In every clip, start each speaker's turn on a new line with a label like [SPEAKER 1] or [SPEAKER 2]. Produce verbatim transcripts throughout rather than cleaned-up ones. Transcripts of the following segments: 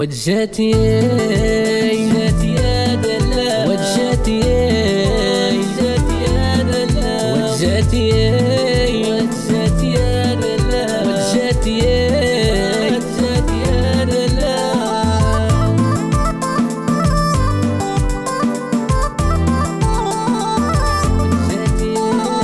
[SPEAKER 1] وجهتي وجهتي يا دلال وجهتي وجهتي يا دلال وجهتي وجهتي يا دلال وجهتي وجهتي يا دلال وجهتي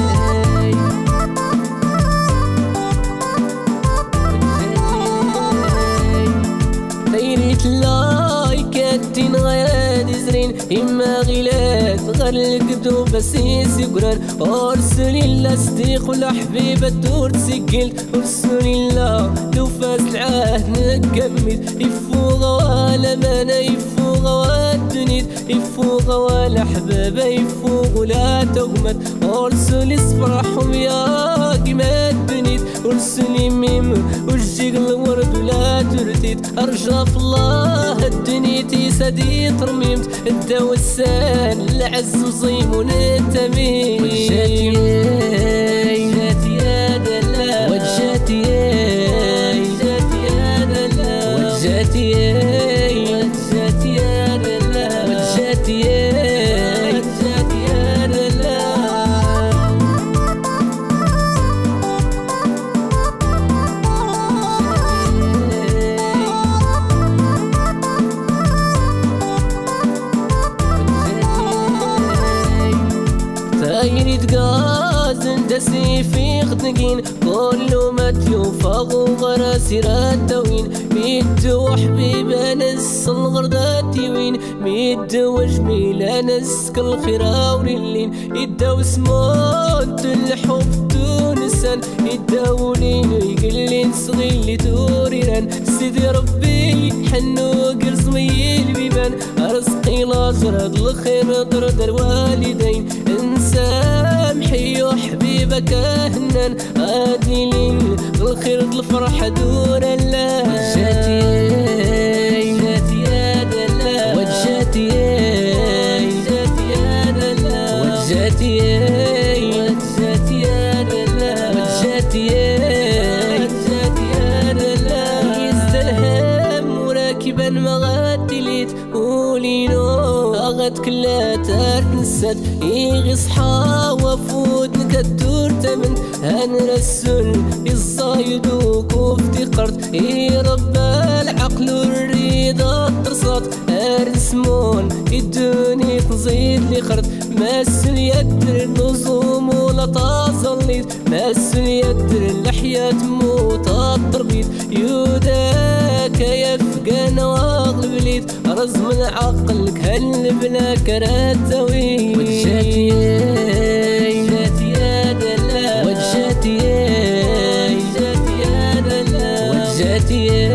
[SPEAKER 1] دايرة لايكات غير زرين إما غيلات غير القدو بس يسقران أرسل الله صديق ولا حبيبة دور تسجل أرسل الله لو فاز العهد نكمل يفوغ ولا مانا يفوغ والدنيا يفوغ ولا حبابة يفوغ ولا تغمد أرسل يصفرحهم يا قيمة الدنيا أرسل يميم وجيق الورد ولا ترتيد أرجع في الله الدنيا تيسادي ترميمت الدوا السان العز وصيم ونتميم وجهتي وجهتي يا دلال وجهتي وجهتي يا دلال وجهتي وجهتي يا دلال وجهتي وجهتي يا دلال دايرة غاز ندسي في خدقين كله متيوفا وغرا سيرات توين ميدو حبيبة نس الغرداتي وين ميدو جميلة نسك الخيرا وريلين يداو سموت الحب تونسان يداو لين ويقلين صغيلي توريران سيدي ربي حنو قرصمي البيبان رزقي لاجرد الخير درد الوالدين سامحي وحبيبك هنان غادي لين الخير الفرحة دور الله وجهتي وجهتي يا دلال وجهتي وجهتي يا دلال وجهتي وجهتي يا دلال وجهتي وجهتي يا دلال يستلهم وراكبا مغاتليت ولينو غد كلها تنسد يغي صحا وفود نكدور تمن هنرسل الصايدوك وافتقرت يا رب العقل والرضا ترصد ارسمون الدنيا تزيد لي خرط ماسل يدر النظوم ولا تظليت ماسل يدر الحياة موت التربيت يوداك يفقان واغلب ليت رزم عقلك هل بلا كراتوي وجهتي وجهتي يا دلال وجهتي وجهتي يا دلال وجهتي